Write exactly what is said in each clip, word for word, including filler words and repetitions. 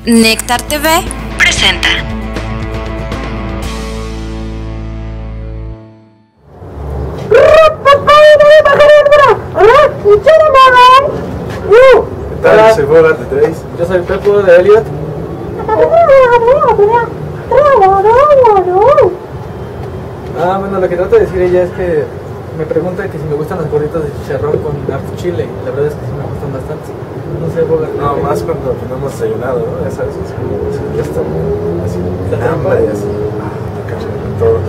Néctar T V presenta. ¿Qué tal? Soy Bogart de Trace. Yo soy Pepo de Elliot. Ah, bueno, lo que trata de decir ella es que me pregunta que si me gustan las gorditas de chicharrón con harto chile. Y la verdad es que sí me gustan bastante. No sé, Bogart. No, más cuando no hemos desayunado, ¿no? Ya sabes, es como si ya está así, con hambre y así. Ah, te cacho con todo.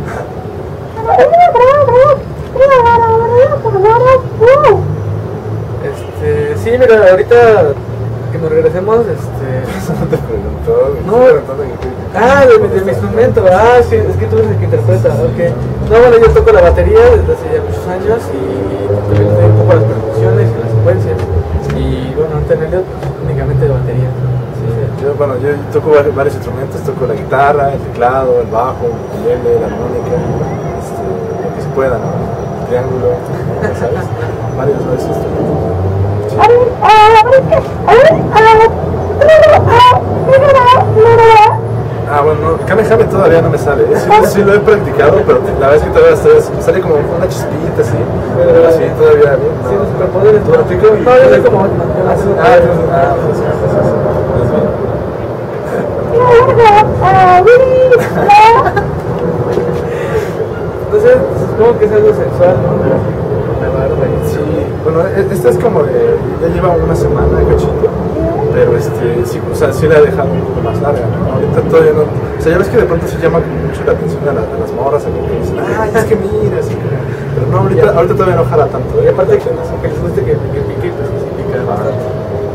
Este, sí, mira, ahorita que nos regresemos, este... Eso no te preguntó, No. te preguntó de qué- Ah, de, mi- de mi instrumento, ah, sí, es que tú eres el que interpreta, ok. No, bueno, yo toco la batería desde hace ya muchos años y también le doy un poco las percusiones y las secuencias. Y bueno, antes en realidad, pues, únicamente de batería. Sí, sí. Yo, bueno, yo toco vari- varios instrumentos, toco la guitarra, el teclado, el bajo, el ukelele, la armónica, este, lo que se pueda, ¿no? El triángulo, ya ¿sabes? Varios, varios instrumentos. Sí. Ah, bueno, no, Kamehame todavía no me sale. Sí, sí lo he practicado, pero la vez que todavía estoy, me sale como una chispita así. Pero así todavía bien. Sí, los superpoderes. ¿Tú practico? No, yo soy como... Ah, sí, ah, entonces, ah, pues sí, pues sí, sí. Entonces, supongo que es algo sexual, ¿no? La barba y Sí, bueno, e- esta es como de, ya lleva una semana, cachito, pero este, sí, o sea, sí la he dejado un poco más larga, ¿no? Ahorita todavía no, o sea, ya ves que de pronto se llama como mucho la atención a, la- a las morras, a que dicen, ay, es que mira, así que, pero no, ahorita, ahorita todavía no jala tanto, Y ¿eh? aparte que, que les guste que, que pique, pues que sí pica bastante.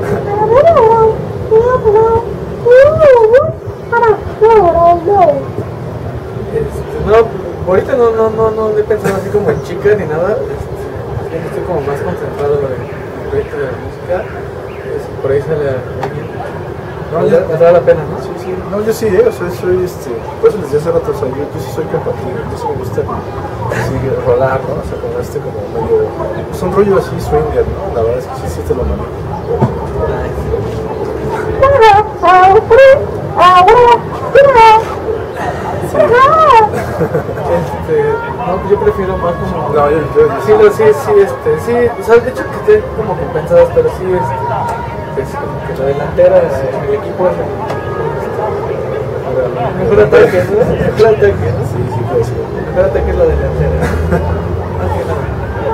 Este, no, ahorita no, no, no, no he pensado así como en chicas ni nada. Este, estoy como más concentrado en el proyecto de la música. Es, por ahí sale alguien. No, No, ya yo- me da la pena, ¿no? Sí, sí, no, yo sí, ¿eh? O sea, soy, este, por eso les decía hace rato, o sea, yo, yo sí soy compatible, yo sí me gusta así rolar, ¿no? O sea, como este, como medio, pues un rollo así swinger, ¿no? La verdad es que sí, sí te lo manejo. Este, no, pues yo prefiero más como... No, yo, yo, yo Sí, lo, sí, sí, este, sí, o sea, de hecho que estén como compensadas, pero sí, este, pues como que la delantera en el equipo es el el mejor ataque, ¿no? El mejor ataque, ¿no? Sí, sí, puede ser. El mejor ataque es la delantera. Más que nada.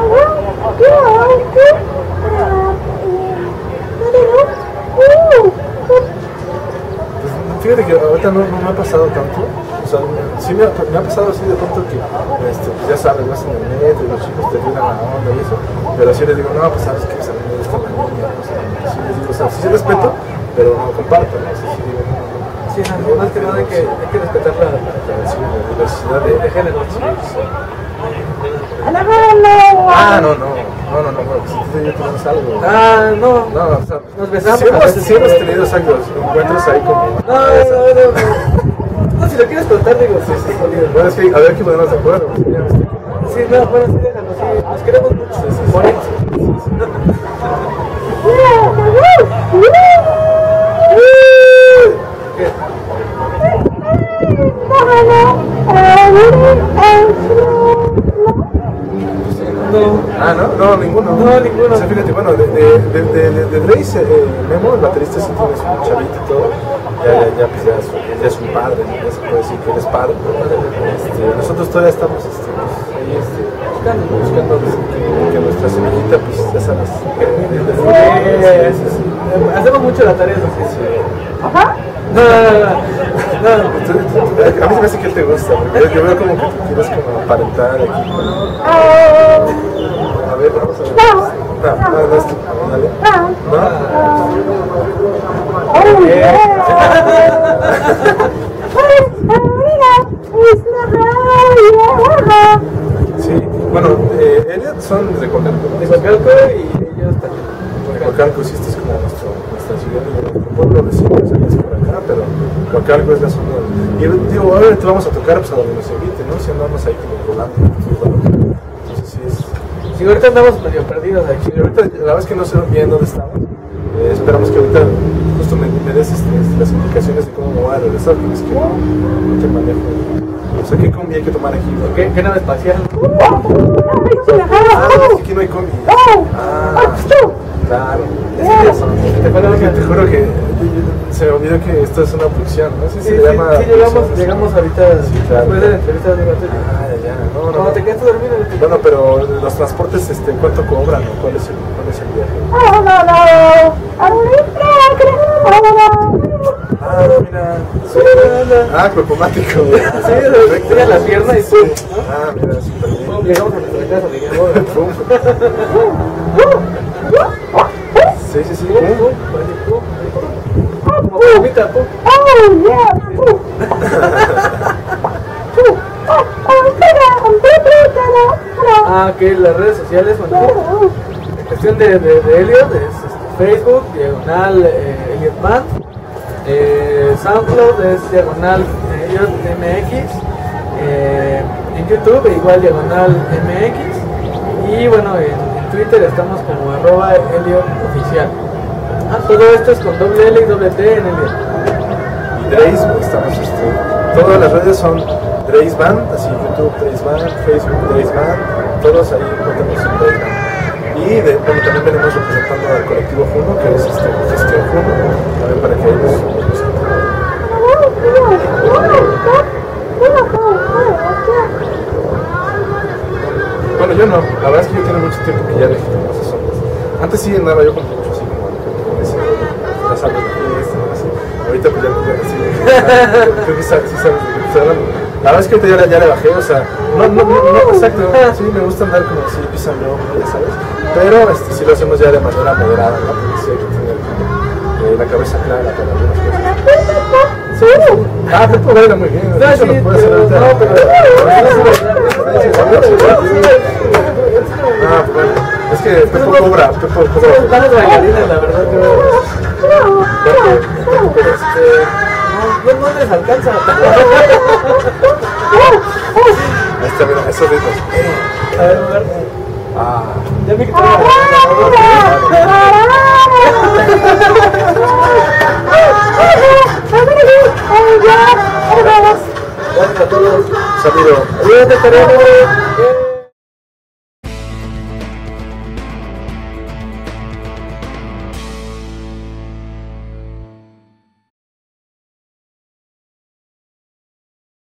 Pues, fíjate que ahorita no, no me ha pasado tanto. O sea, sí me ha, me ha pasado así de pronto que, este, pues ya sabes, vas en el metro y los chicos te tiran la onda y eso. Pero sí les digo, no, pues sabes que pues, a mí me gusta la niña. O sea, sí les digo, o sea, sí, sí respeto, pero no comparto, ¿no? Sí, sí, digo, no, no. Sí, no, más que nada hay que, hay que respetar la, la, Sí, la diversidad de, de, de género, ¿no? Ah, no, no, no, no, no, no, si tú y yo tenemos algo. Ah, no. No, o sea, Nos besamos sí a hemos, veces. sí hemos tenido exactos encuentros ahí como... No, no, no, no. No, si lo quieres contar, digo, sí, sí, jodido. Bueno, es que a ver que ponernos de acuerdo, porque ya ves que- Sí, no, bueno, sí, déjalo, sí. Nos queremos mucho. Sí, sí, sí. Por eso. ¿Qué? No. Ah, ¿no? No, ninguno. No, ninguno. O sea, fíjate, bueno, de, de, de, de, de, de Drace, eh, Memo, el baterista, sí tiene su chavito y todo. Ya, ya, ya, pues ya, es, ya es un padre, ¿no? Ya se puede decir que él es padre. Este, nosotros todavía estamos este, pues, ahí este, buscando, buscando pues, que, que nuestra semillita, pues ya sabes, que de, de, Eh, sí, sí, sí. Hacemos mucho la tarea, así. Sí. No, no, no, no. No. Tú- tú- tú- A mí se me hace que él te gusta, porque yo, yo veo como que te quieres como aparentar aquí. A ver, vamos a ver. No, no, no es tú. Dale. Sí, bueno, eh, Elliot son de Coacalco. De Coacalco y ellos también. Coacalco, sí, esta es como nuestro, nuestra ciudad, nuestro pueblo vecino, o sea, que es por acá, pero Coacalco es la zona. Y digo, obviamente vamos a tocar pues, a donde nos invite, ¿no? Si andamos ahí como volando. Entonces sí es. Si ahorita andamos medio perdidos aquí. Sí, ahorita la verdad es que no sé bien dónde estamos. Eh, esperamos que ahorita justo me, me des este, las regresar, porque es que no, no te manejo. O sea, ¿qué combi hay que tomar aquí? ¿No? ¿Qué, ¿Qué nave espacial? Ah, es que aquí no hay combi. Ah, claro. Te, te juro que se me olvidó que esto es una producción, no sé si Sí, se sí, llama. sí, llegamos, llegamos ahorita Sí, claro. después de la entrevista de debate. Ah, ya, no, no. Cuando no. te quedaste dormido. te- Bueno, pero los transportes, este, ¿cuánto cobran? ¿O ¿Cuál es el, cuál es el viaje? Ah, mira. Sí, ah, cropomático. Sí, tira la pierna y pum, ¿no? Ah, mira, súper bien. Pum, llegamos a nuestra casa, digamos. Pum. Sí, sí, sí. Pum, pum, Pum. así, pum, pum. Como palomita, pum. Ah, ok, las redes sociales, bueno, en cuestión de, de, de Elliot, es este, Facebook, diagonal eh, Elliot Band, eh, SoundCloud es diagonal Elliot M X, eh, en YouTube igual diagonal M X, y bueno, en, en Twitter estamos como arroba Elliot Oficial. Ah, todo esto es con doble L y doble T en Elliot. Y Drace, pues, estamos, este, todas las redes son Drace Band, así YouTube Drace Band, Facebook Drace Band, todos ahí encontramos en Drace Band. Y de, bueno, también venimos representando al colectivo Juno, que es este, Gestión Juno, también para que ellos nos Bueno, yo no, la verdad es que yo tengo mucho tiempo que ya dejé de hacer sombras. Antes sí andaba yo con mucho así como con ese, ya sabes, esto, así. Ahorita pues ya, ya sí, creo que sabes, sí sabes de qué estoy hablando. La verdad es que ahorita ya, ya le bajé, o sea, no, no, no, no, exacto, sí, me gusta andar como así, pisando, ya sabes, pero este, sí lo hacemos ya de manera moderada, ¿no? Porque sí hay que tener eh, la cabeza clara para algunas cosas. Sí, ah, Pepo baila muy bien, No, eso sí, lo puede hacer pero- ahorita. no, pero- Ah, pues bueno, es que Pepo cobra, Pepo Somos cobra. malas bailarines, la verdad, pero este, no, no, no les alcanza. Ahí está, mira, esos ritmos. A ver, a ver. Ah, Ya vi que traigo la Gracias a todos. Samiro. Ayúdate, Tereno.